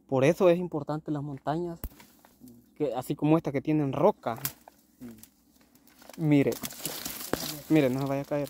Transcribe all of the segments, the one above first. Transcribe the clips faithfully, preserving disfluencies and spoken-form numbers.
Por eso es importante las montañas, que, así como esta que tienen roca. Mm. Mire, mire, no se vaya a caer.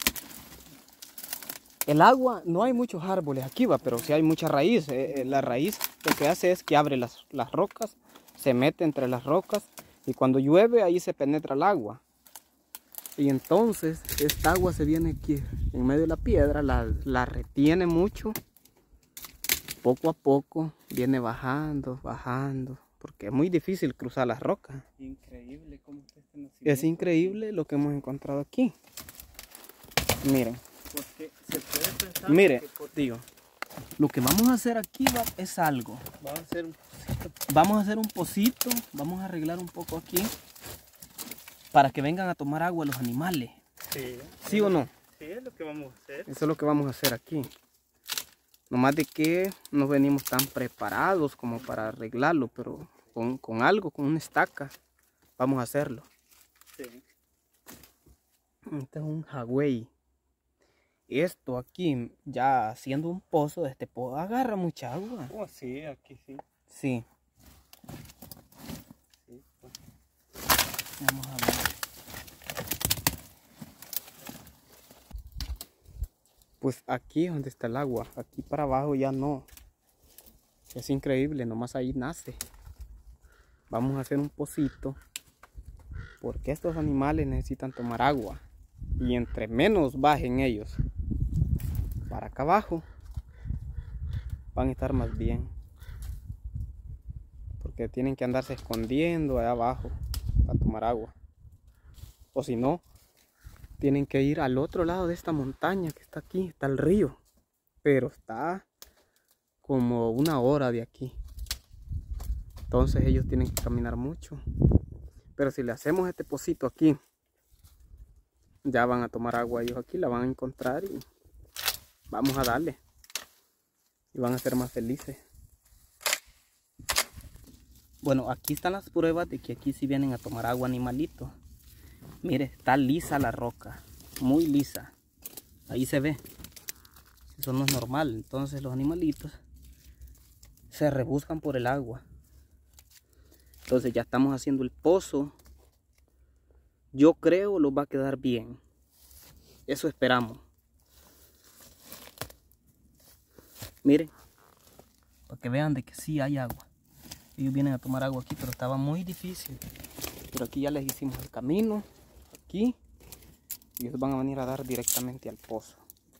El agua, no hay muchos árboles aquí, va, pero sí hay mucha raíz. Eh, la raíz lo que hace es que abre las, las rocas, se mete entre las rocas y cuando llueve ahí se penetra el agua. Y entonces esta agua se viene aquí en medio de la piedra, la, la retiene mucho. Poco a poco viene bajando, bajando, porque es muy difícil cruzar las rocas. Increíble cómo está este nacimiento. Es increíble lo que hemos encontrado aquí. Miren. Porque se puede pensar Mire, que por... digo, lo que vamos a hacer aquí va, es algo. Vamos a hacer un pocito. Vamos a hacer un pocito, vamos a arreglar un poco aquí para que vengan a tomar agua los animales. Sí. ¿Sí o no? Sí, es lo que vamos a hacer. Eso es lo que vamos a hacer aquí. Nomás de que no venimos tan preparados como para arreglarlo, pero con, con algo, con una estaca, vamos a hacerlo. Sí. Este es un jagüey. Esto aquí, ya haciendo un pozo, este pozo agarra mucha agua. Oh, sí, aquí sí. Sí. Sí, pues. Vamos a ver. Pues aquí es donde está el agua. Aquí para abajo ya no. Es increíble, nomás ahí nace. Vamos a hacer un pocito. Porque estos animales necesitan tomar agua. Y entre menos bajen ellos para acá abajo, van a estar más bien. Porque tienen que andarse escondiendo allá abajo para tomar agua. O si no, tienen que ir al otro lado de esta montaña que está aquí, está el río. Pero está como una hora de aquí. Entonces ellos tienen que caminar mucho. Pero si le hacemos este pocito aquí, ya van a tomar agua ellos aquí, la van a encontrar y vamos a darle. Y van a ser más felices. Bueno, aquí están las pruebas de que aquí sí vienen a tomar agua animalitos. Mire, está lisa la roca, muy lisa. Ahí se ve. Eso no es normal. Entonces los animalitos se rebuscan por el agua. Entonces ya estamos haciendo el pozo. Yo creo lo va a quedar bien. Eso esperamos. Miren, para que vean de que sí hay agua. Ellos vienen a tomar agua aquí, pero estaba muy difícil. Pero aquí ya les hicimos el camino. Aquí. Y ellos van a venir a dar directamente al pozo.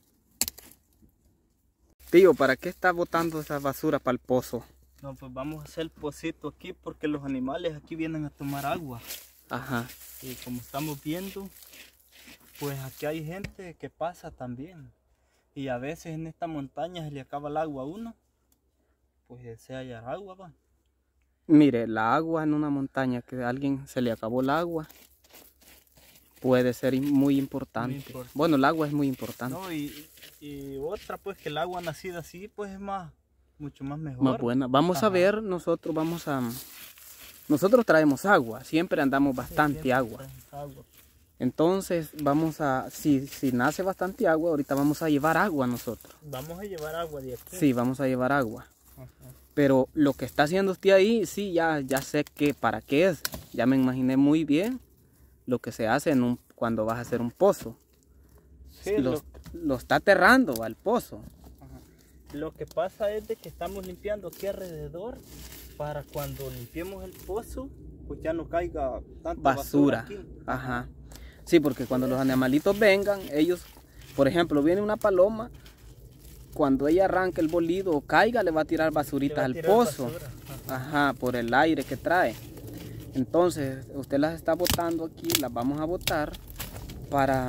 Tío, ¿para qué está botando esa basura para el pozo? No, pues vamos a hacer el pocito aquí porque los animales aquí vienen a tomar agua. Ajá. Y como estamos viendo, pues aquí hay gente que pasa también. Y a veces en esta montaña se le acaba el agua a uno. Pues desea hallar agua, va. Mire, la agua en una montaña que a alguien se le acabó el agua puede ser muy importante. Muy importante. Bueno, el agua es muy importante. No, y, y otra pues que el agua nacida así pues es más, mucho más mejor. Más buena. Vamos Ajá. a ver, nosotros vamos a... Nosotros traemos agua, siempre andamos bastante sí, agua. agua. Entonces vamos a, si, si nace bastante agua, ahorita vamos a llevar agua nosotros. Vamos a llevar agua de aquí. Sí, vamos a llevar agua. Ajá. Pero lo que está haciendo usted ahí, sí, ya, ya sé que para qué es. Ya me imaginé muy bien lo que se hace en un, cuando vas a hacer un pozo. Sí, lo, lo, lo está aterrando al pozo. Ajá. Lo que pasa es de que estamos limpiando aquí alrededor para cuando limpiemos el pozo, pues ya no caiga tanta basura, basura aquí. Ajá. Sí, porque cuando los animalitos vengan, ellos, por ejemplo, viene una paloma, cuando ella arranca el bolido o caiga, le va a tirar basuritas al pozo. Ajá, por el aire que trae. Entonces, usted las está botando aquí, las vamos a botar para,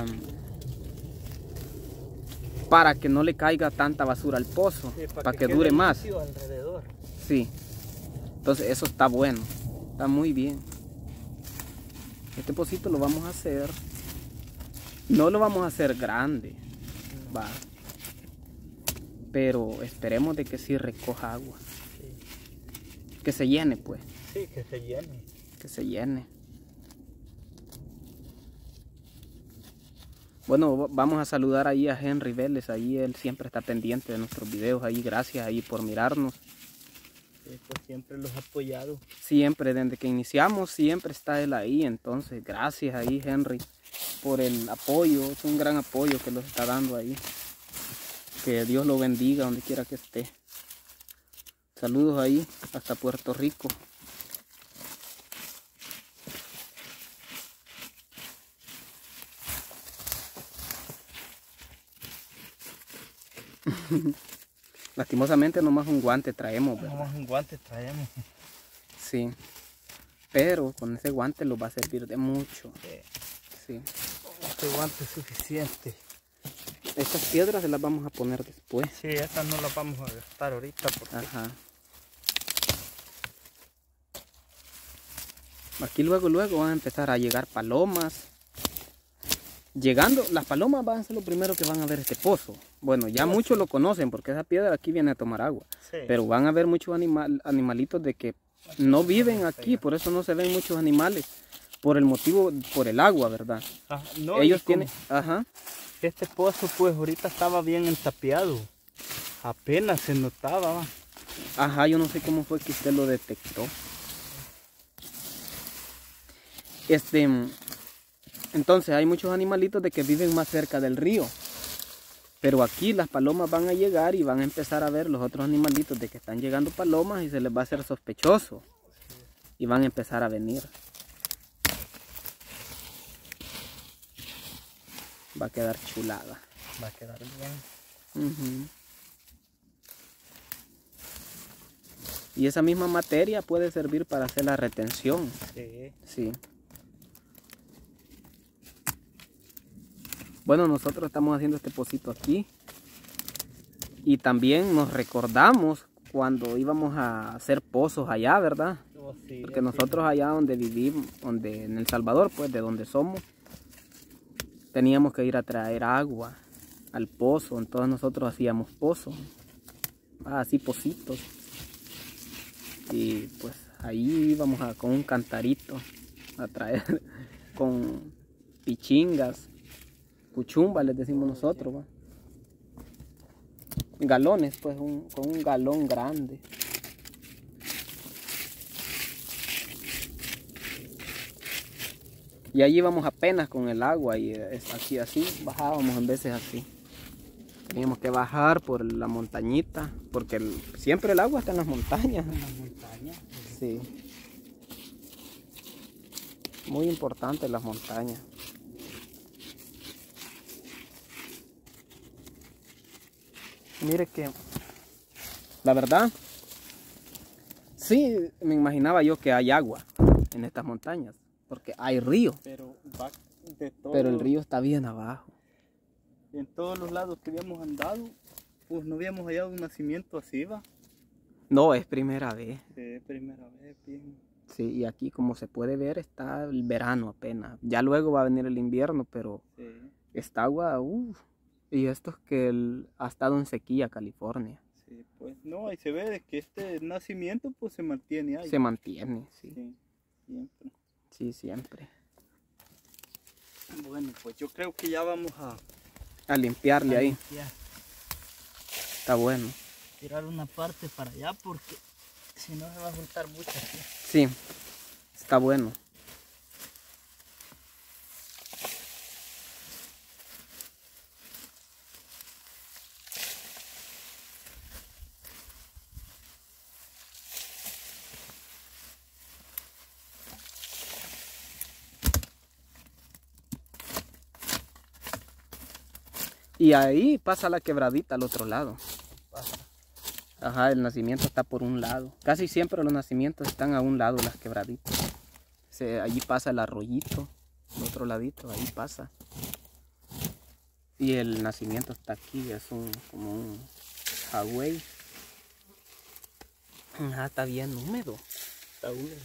para que no le caiga tanta basura al pozo, sí, para, para que, que dure más. Alrededor. Sí. Entonces, eso está bueno, está muy bien. Este pocito lo vamos a hacer, no lo vamos a hacer grande, no. va. Pero esperemos de que sí recoja agua. Sí. Que se llene, pues. Sí, que se llene. Que se llene. Bueno, vamos a saludar ahí a Henry Vélez. Ahí él siempre está pendiente de nuestros videos. Ahí, gracias ahí por mirarnos. Sí, pues siempre los ha apoyado. Siempre, desde que iniciamos, siempre está él ahí. Entonces, gracias ahí, Henry, por el apoyo. Es un gran apoyo que nos está dando ahí. Que Dios lo bendiga donde quiera que esté. Saludos ahí, hasta Puerto Rico. Lastimosamente nomás un guante traemos, ¿verdad? Nomás un guante traemos. Sí. Pero con ese guante lo va a servir de mucho. Sí. Este guante es suficiente. Estas piedras se las vamos a poner después. Sí, estas no las vamos a gastar ahorita porque... Ajá. Aquí luego, luego van a empezar a llegar palomas. Llegando, las palomas van a ser lo primero que van a ver este pozo. Bueno, ya muchos lo conocen porque esa piedra aquí viene a tomar agua. Sí. Pero van a ver muchos animal, animalitos de que no viven aquí, por eso no se ven muchos animales. Por el motivo, por el agua, ¿verdad? Ah, no, ellos como tienen, ajá. Este pozo pues ahorita estaba bien entapiado. Apenas se notaba. ¿Va? Ajá, yo no sé cómo fue que usted lo detectó. Este, entonces hay muchos animalitos de que viven más cerca del río. Pero aquí las palomas van a llegar y van a empezar a ver los otros animalitos de que están llegando palomas y se les va a hacer sospechoso. Y van a empezar a venir. Va a quedar chulada. Va a quedar bien. Uh-huh. Y esa misma materia puede servir para hacer la retención. Sí. Sí. Bueno, nosotros estamos haciendo este pocito aquí. Y también nos recordamos cuando íbamos a hacer pozos allá, ¿verdad? Oh, sí, porque nosotros sí. Allá donde vivimos, donde en El Salvador, pues de donde somos, teníamos que ir a traer agua al pozo. Entonces nosotros hacíamos pozos, así pocitos. Y pues ahí íbamos a, con un cantarito a traer con pichingas, cuchumbas les decimos nosotros, ¿va? Galones, pues un, con un galón grande. Y allí íbamos apenas con el agua y así, así, bajábamos en veces así. Teníamos que bajar por la montañita, porque el, siempre el agua está en las montañas. En las montañas. Sí. Muy importante las montañas. Mire que, la verdad, sí me imaginaba yo que hay agua en estas montañas, porque hay río. Pero, va de todo, pero el río está bien abajo. En todos los lados que habíamos andado, pues no habíamos hallado un nacimiento así, ¿va? No, es primera vez. Sí, primera vez, bien. Sí, y aquí como se puede ver está el verano apenas. Ya luego va a venir el invierno, pero sí. Esta agua, uff. Y esto es que el, ha estado en sequía California. Sí, pues no, ahí se ve de que este nacimiento pues se mantiene ahí. Se mantiene, sí. Sí, siempre. Sí, siempre. Bueno, pues yo creo que ya vamos a... A limpiarle a ahí. limpiar. Está bueno. Tirar una parte para allá porque si no se va a juntar mucho aquí. Sí, está bueno. Y ahí pasa la quebradita al otro lado. Pasa. Ajá, el nacimiento está por un lado. Casi siempre los nacimientos están a un lado, las quebraditas. Se, allí pasa el arroyito, al otro ladito, ahí pasa. Y el nacimiento está aquí, es un como un highway. Ajá, está bien húmedo. Está húmedo.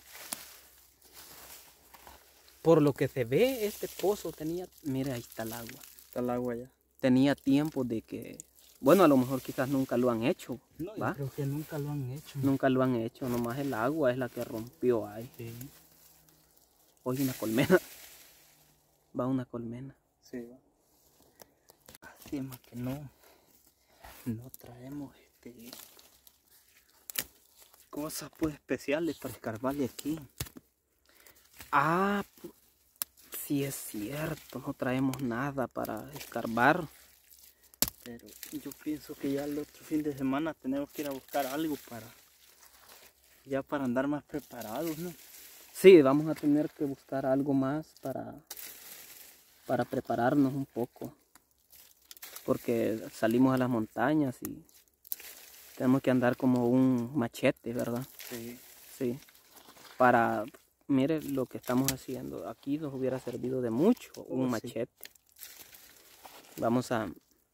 Por lo que se ve, este pozo tenía, mira, ahí está el agua. Está el agua ya. Tenía tiempo de que, bueno, a lo mejor quizás nunca lo han hecho. No, ¿va? yo creo que nunca lo han hecho. Nunca lo han hecho, nomás el agua es la que rompió ahí. Sí. Oye, una colmena. Va una colmena. Sí, va. Así más que no, no traemos este cosas pues especiales para escarbarle aquí. Ah, sí es cierto, no traemos nada para escarbar. Pero yo pienso que ya el otro fin de semana tenemos que ir a buscar algo para, ya para andar más preparados, ¿no? Sí, vamos a tener que buscar algo más para, para prepararnos un poco. Porque salimos a las montañas y tenemos que andar como un machete, ¿verdad? Sí. Sí. Para, mire lo que estamos haciendo. Aquí nos hubiera servido de mucho un Oh, machete. Sí. Vamos a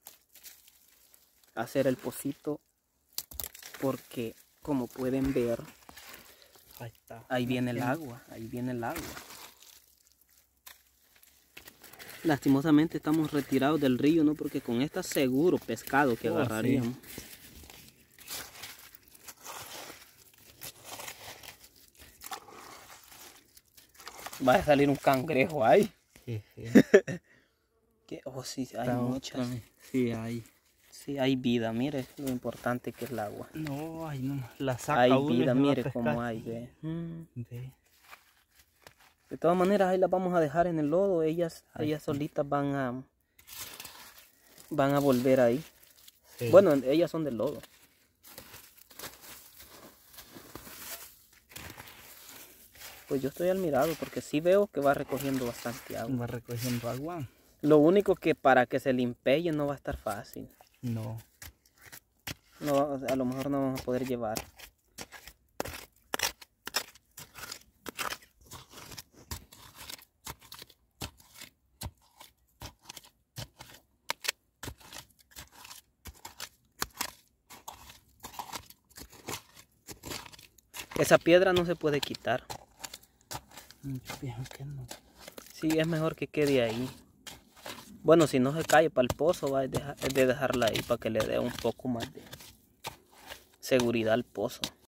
hacer el pocito porque, como pueden ver, ahí está. Ahí viene el agua, ahí viene el agua. Lastimosamente estamos retirados del río, ¿no? Porque con esta seguro pescado que oh, agarraríamos. Sí. Va a salir un cangrejo ahí. Sí, sí. ¿Qué? Oh, sí, hay Está muchas. otra. Sí, hay. Sí, hay vida, mire lo importante que es el agua. No, ay, no. La saca Hay uno y vida, se va a mire pescar. cómo hay, ve. Mm. Ve. De todas maneras, ahí las vamos a dejar en el lodo. Ellas, Ahí ellas está. solitas van a, van a volver ahí. Sí. Bueno, ellas son del lodo. Pues yo estoy admirado porque sí veo que va recogiendo bastante agua. Va recogiendo agua. Lo único que para que se limpie no va a estar fácil. No. No, a lo mejor no vamos a poder llevar. Esa piedra no se puede quitar. Yo pienso que no. Sí, es mejor que quede ahí. Bueno, si no se cae para el pozo, va, es de dejarla ahí para que le dé un poco más de seguridad al pozo.